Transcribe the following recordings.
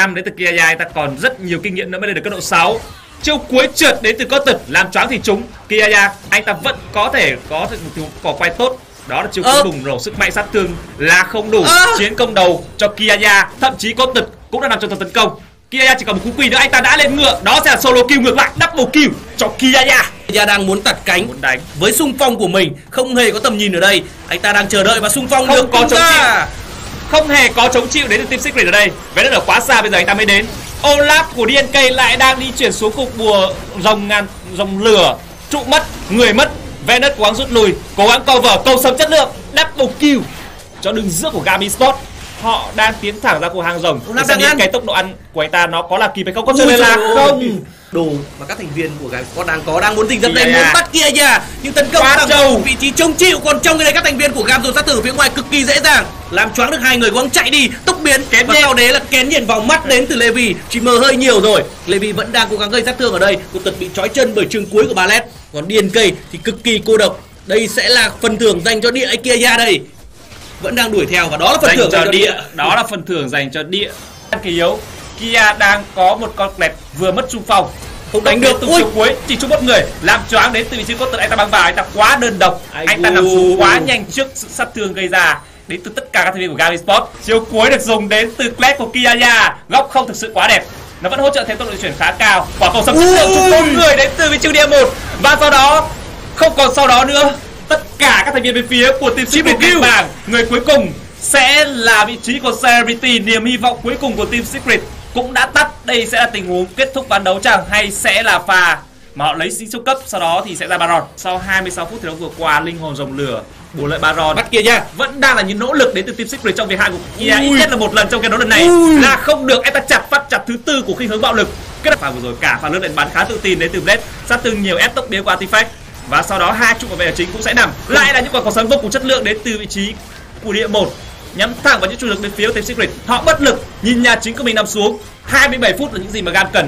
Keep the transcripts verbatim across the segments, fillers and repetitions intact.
năm đến từ Kiaya, anh ta còn rất nhiều kinh nghiệm nữa mới lên được cấp độ sáu. Chiêu cuối trượt đến từ Cotton làm choáng thì trúng. Kiaya anh ta vẫn có thể có một cỏ quay tốt. Đó là chiêu cuối bùng nổ sức mạnh sát thương là không đủ. à. Chiến công đầu cho Kiaya, thậm chí Cotton cũng đã nằm trong tầm tấn công. Kiaya chỉ còn một cú quỳ nữa, anh ta đã lên ngựa. Đó sẽ là solo kill ngược lại, double kill cho Kiaya. Kiaya đang muốn tạt cánh, muốn đánh với xung phong của mình, không hề có tầm nhìn ở đây. Anh ta đang chờ đợi và xung phong không được có chống ra. chịu, không hề có chống chịu đến từ Team Secret ở đây. Vé đất ở quá xa, bây giờ anh ta mới đến. Olaf của đê en ca lại đang đi chuyển xuống cục bùa rồng ngàn rồng lửa, trụ mất, người mất. Venus cố gắng rút lui, cố gắng cover, câu sấm chất lượng, double kill cho đường giữa của Gami Sport. Họ đang tiến thẳng ra khu hang rồng. Xem những cái tốc độ ăn của anh ta nó có là kịp hay không, có cho nên là không. Đồ mà các thành viên của Gami Sport đang có đang muốn tình dập đây, muốn bắt Kiaya, nhưng tấn công ở vị trí chống chịu. Còn trong cái này các thành viên của Gam dồn sát thủ phía ngoài cực kỳ dễ dàng, làm choáng được hai người, cố gắng chạy đi, tốc biến kén, và sau đấy là kén nhìn vào mắt đến từ Levi. Chỉ mờ hơi nhiều rồi, Levi vẫn đang cố gắng gây sát thương ở đây. Cô tật bị trói chân bởi trường cuối của Ballet. Còn đê en ca thì cực kỳ cô độc. Đây sẽ là phần thưởng dành cho địa Kiaya đây, vẫn đang đuổi theo, và đó là phần dành thưởng cho dành cho địa. địa. Đó là phần thưởng dành cho địa. Kỳ yếu, Kia đang có một con kẹt vừa mất xung phong, không đánh được. Từ chiều cuối chỉ trúng một người, làm choáng đến từ vị trí có tật. Anh ta băng vào, anh ta quá đơn độc, Ai anh ta nằm xuống quá nhanh trước sự sát thương gây ra đến từ tất cả các thành viên của Gami Sport. Chiều cuối được dùng đến từ Clash của Kiaya, góc không thực sự quá đẹp, nó vẫn hỗ trợ thêm tốc độ di chuyển khá cao. Quả cầu sấm chất lượng trúng bốn người đến từ vị trí địa một, và sau đó không còn sau đó nữa. Tất cả các thành viên bên phía của team Secret kêu bảng, người cuối cùng sẽ là vị trí của Celebrity. Niềm hy vọng cuối cùng của team Secret cũng đã tắt. Đây sẽ là tình huống kết thúc ván đấu chẳng, hay sẽ là pha mà họ lấy sĩ siêu cấp, sau đó thì sẽ ra Baron. Sau hai mươi sáu phút thi đấu vừa qua, linh hồn rồng lửa bù lại Baron bắt kia nha, vẫn đang là những nỗ lực đến từ team Secret trong việc hạ gục Kia ít nhất là một lần trong cái đấu lần này. Ui. Là không được, anh ta chặt phát chặt thứ tư của khinh hướng bạo lực. Kết hợp pha vừa rồi cả pha lướt đánh bắn khá tự tin đến từ Blade, sát thương nhiều, ép tốc biến của Artifact, và sau đó hai trụ bảo vệ chính cũng sẽ nằm. Lại là những quả cầu sấm vô cùng chất lượng đến từ vị trí của địa một, nhắm thẳng vào những chủ lực bên phía của team Secret. Họ bất lực nhìn nhà chính của mình nằm xuống. hai mươi bảy phút là những gì mà Gam cần.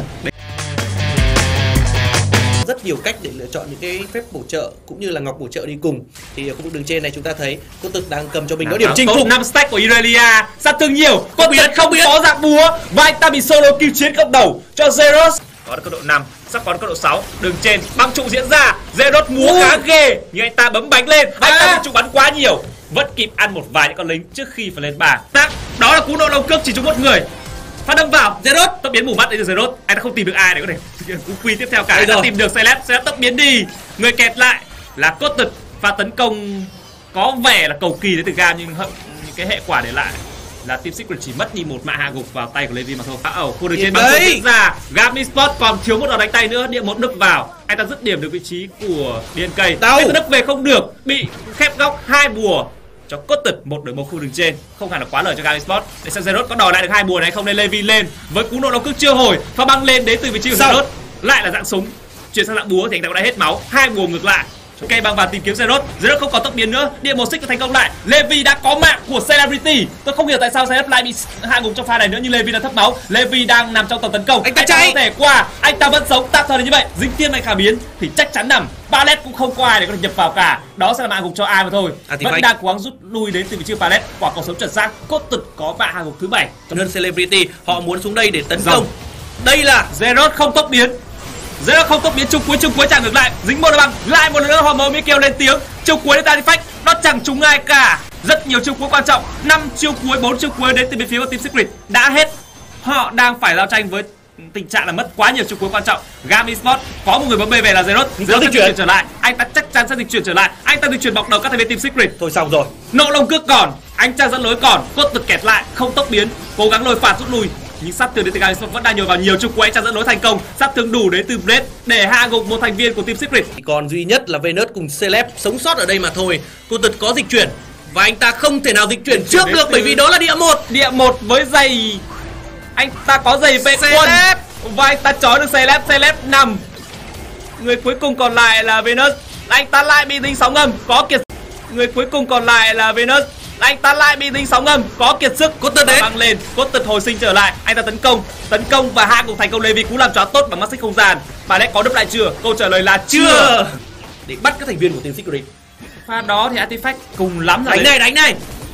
Rất nhiều cách để lựa chọn những cái phép bổ trợ cũng như là ngọc bổ trợ đi cùng. Thì ở khu vực đường trên này chúng ta thấy cô Tực đang cầm cho mình có điểm chinh phục. năm stack của Irelia, sát thương nhiều, có biến không biến có dạng búa, và anh ta bị solo kill chiến cộng đầu cho Zeros. Có được cấp độ năm, sắp có được cấp độ sáu. Đường trên băng trụ diễn ra, Zeros múa Ui. khá ghê, nhưng anh ta bấm bánh lên, anh à. ta bị trụ bắn quá nhiều, vẫn kịp ăn một vài những con lính trước khi phải lên bảng. Đó là cú nổ long cước chỉ trúng một người. Phát đâm vào, Zeros tốc biến mù mắt đến từ Zeros. Anh ta không tìm được ai để có thể thực hiện cú quy tiếp theo cả. Anh ta tìm được Celeb, Celeb tốc biến đi. Người kẹt lại là Cotton, và tấn công có vẻ là cầu kỳ đến từ Gam, nhưng những cái hệ quả để lại là team Secret chỉ mất đi một mạ hạ gục vào tay của Levi mà thôi. Ở khu đường trên bắn diễn ra, Gami Sport còn thiếu một đòn đánh tay nữa, địa một nức vào, anh ta dứt điểm được vị trí của đê en ca. Anh ta nức về không được, bị khép góc hai bùa cho Cotton, một đội một khu đường trên, không hẳn là quá lời cho Gami Sport. Để xem Zeros có đòi lại được hai bùa này không, nên Levi lên với cú nổ long cước chưa hồi, pha băng lên đến từ vị trí của Zeros, lại là dạng súng chuyển sang dạng búa thì anh ta cũng đã hết máu, hai bùa ngược lại. Cây băng vào tìm kiếm Zeros, Zeros không có tốc biến nữa, địa một xích thành công lại. Levi đã có mạng của Celebrity. Tôi không hiểu tại sao Zeros lại bị hạ gục trong pha này nữa, nhưng Levi đã thấp máu. Levi đang nằm trong tầm tấn công, anh ta chạy có thể qua, anh ta vẫn sống, tạm thời là như vậy. Dính tiên mạnh khả biến thì chắc chắn nằm. Ballet cũng không có ai để có thể nhập vào cả, đó sẽ là mạng gục cho ai mà thôi. À, vẫn đang cố gắng rút lui đến từ vị trí của Ballet. Quả cầu sống chuẩn xác, Cotton có mạng hạ gục thứ bảy. Nên Celebrity họ muốn xuống đây để tấn công. Dòng. Đây là Zeros không tốc biến. Zeros không tốc biến, chung cuối chung cuối chẳng ngược lại, dính một băng, lại một lần nữa họ mới mới kêu lên tiếng. Chiêu cuối đến Artifact, nó chẳng trúng ai cả. Rất nhiều chiêu cuối quan trọng, năm chiêu cuối, bốn chiêu cuối đến từ bên phía của team Secret đã hết. Họ đang phải giao tranh với tình trạng là mất quá nhiều chiêu cuối quan trọng. Gami Sport có một người bấm bê về là Zeros, Zeros dịch chuyển trở lại, anh ta chắc chắn sẽ dịch chuyển trở lại, anh ta dịch chuyển bọc đầu các thành viên team Secret. Thôi xong rồi. Nộ long cước còn, anh ta dẫn lối còn, Cotton kẹt lại, không tốc biến, cố gắng lôi phạt rút lui. Nhưng sát thương đến từ Gami Sport vẫn đang nhồi vào nhiều chiêu cuối, anh ta dẫn lối thành công, sát thương đủ đến từ Blade để hạ gục một thành viên của team Secret. Còn duy nhất là Venus cùng Celeb sống sót ở đây mà thôi. Cô Tực có dịch chuyển và anh ta không thể nào dịch chuyển trước được từ... bởi vì đó là địa một. Địa một với giày, anh ta có giày vệ quân và anh ta trói được Celeb, Celeb nằm. Người cuối cùng còn lại là Venus, anh ta lại bị dính sóng âm, có kiệt. Người cuối cùng còn lại là Venus, anh ta lại bị dính sóng âm, có kiệt sức. Cotton đến băng lên, Cotton hồi sinh trở lại, anh ta tấn công tấn công và hạ gục thành công Levi, cú làm choáng tốt bằng mắt xích không gian. Bà lẽ có đúp lại chưa? Câu trả lời là chưa, chưa. Để bắt các thành viên của team Secret. Pha đó thì Artifact cùng lắm rồi. Đánh này, đánh này.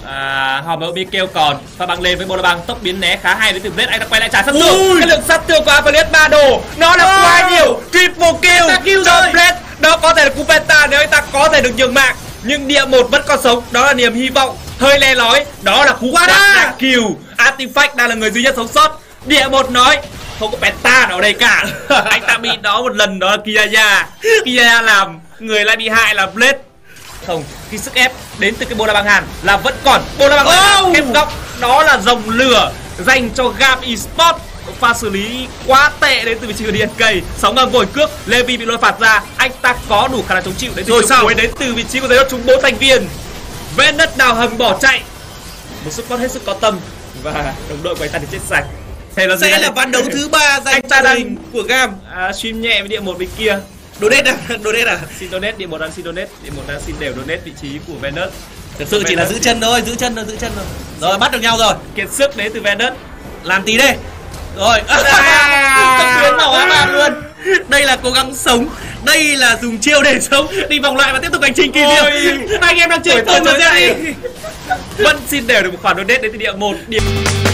À, họ mới bị kêu còn và bằng lên với bô la băng tốc biến né khá hay đến từ Blade. Anh đã quay lại trả sát thương. Cái lượng sát thương của Avalanche ba đồ nó là quá à. nhiều. Triple kill cho Blade. Đó có thể là cú penta nếu anh ta có thể được nhường mạng, nhưng địa một vẫn còn sống, đó là niềm hy vọng. Hơi le lói, đó là cú quát kill. Artifact đang là người duy nhất sống sót. Địa một nói không có penta nào ở đây cả. Anh ta bị đó một lần, đó là Kiyaya. Kiyaya làm người lại bị hại là Blade. Không, khi sức ép đến từ cái bô la băng hàn là vẫn còn. Bô la băng oh. ép góc, đó là dòng lửa dành cho Gam Esports. Pha xử lý quá tệ đến từ vị trí của đê en ca. Sóng ngầm ngồi cước, Levi bị lôi phạt ra. Anh ta có đủ khả năng chống chịu đến từ cuối đến từ vị trí của Zeros trúng bốn thành viên. Venus đào hầm bỏ chạy. Một sức con hết sức có tâm và đồng đội của anh ta thì chết sạch. Thế là sẽ là ván đấu thứ ba dành cho đình của Gam. À, stream nhẹ với địa một bên kia. Donate à? Donate à? Xin donate, địa một đang xin donate, địa một đang xin đều donate vị trí của Venus. Thực sự chỉ là giữ chân thôi, giữ chân thôi, giữ chân thôi. Rồi bắt được nhau rồi. Kiệt sức đến từ Venus. Làm tí đi. Rồi. Tập biến vào các bạn luôn. Đây là cố gắng sống. Đây là dùng chiêu để sống, đi vòng lại và tiếp tục hành trình kỳ diệu. Anh em đang chơi tôi mà ra đi. Vẫn xin đều được một khoản donate đến từ địa một. Điểm